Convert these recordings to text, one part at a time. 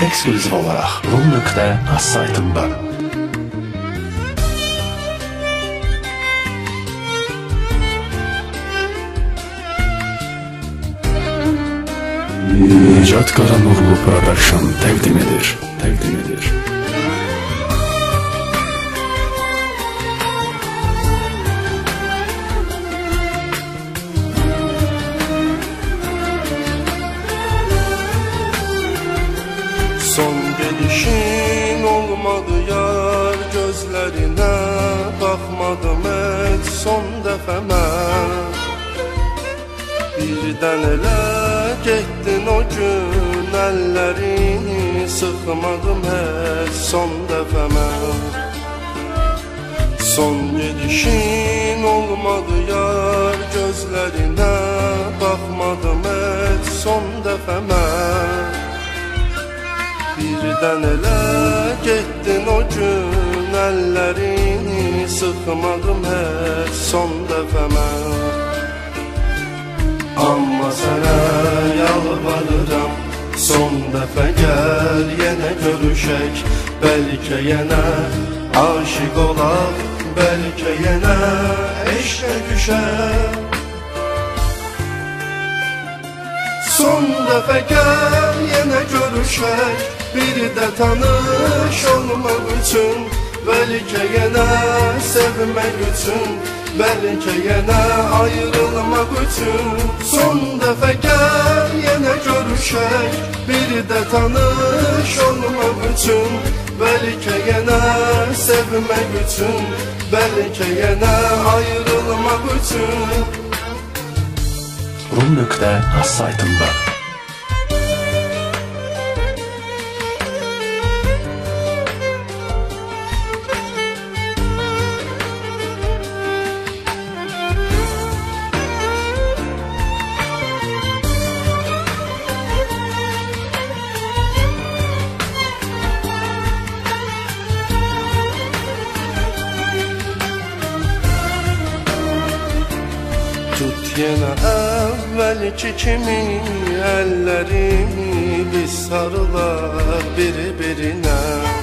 eksklüziv olaraq rum.az saytında. Nicat Qaranurlu Production təqdim edir. Son gelişin olmadı yar, gözlerine bakmadım hiç son dəfə mən. Birdən elə getdin o gün, əllərini sıxmadım hiç son dəfə mən. Son gelişin olmadı yar, gözlerine bakmadım hiç son dəfə mən. Birdən elə getdin o gün, əllərini sıxmadım heç son dəfə mən. Amma sənə yalvarıram, son dəfə gəl yenə görüşək. Bəlkə yenə aşiq olaq, bəlkə yenə eşqə düşək. Son dəfə gəl yenə görüşək, bir də tanış olmaq üçün, bəlkə yenə sevmək üçün, bəlkə yenə ayrılmaq üçün. Son dəfə gəl yenə görüşək, bir də tanış olmaq üçün, bəlkə yenə sevmək üçün, bəlkə yenə ayrılmaq üçün. rum.az saytında. Tut yenə əvvəlki kimi əllərimi, biz sarılar bir-birinə.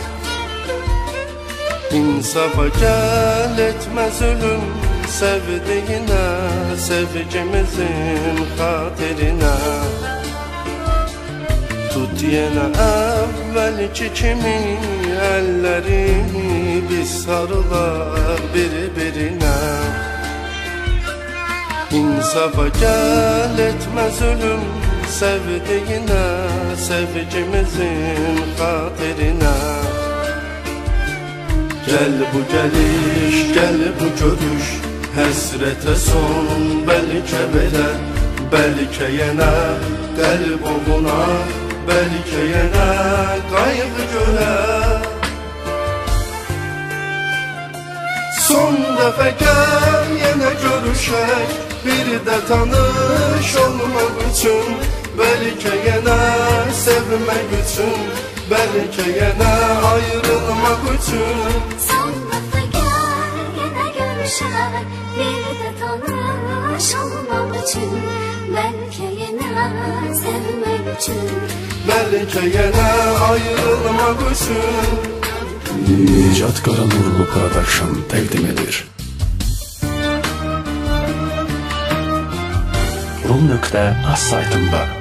İnsafa gəl etmə zülüm sevdiyinə, sevgimizin xatirinə. Tut yenə əvvəlki kimi əllərimi, biz sarılar bir-birinə. İnsafa gəl etmə zülüm sevdiyinə, sevgimizin xatirinə. Gəl bu gəliş, gəl bu görüş, həsrətə son bəlkə verə, bəlkə yenə qəlb oğuna, bəlkə yenə qayğı görə. Son dəfə gəl yenə görüşək, bir də tanış olmaq üçün, bəlkə yenə sevmək üçün, bəlkə yenə ayrılmaq üçün. Son dəfə gəl yenə görüşək, bir də tanış olmaq üçün, bəlkə yenə sevmək üçün, bəlkə yenə ayrılmaq üçün. Nicat Qaranurlu Production təqdim edir. rum.az saytında.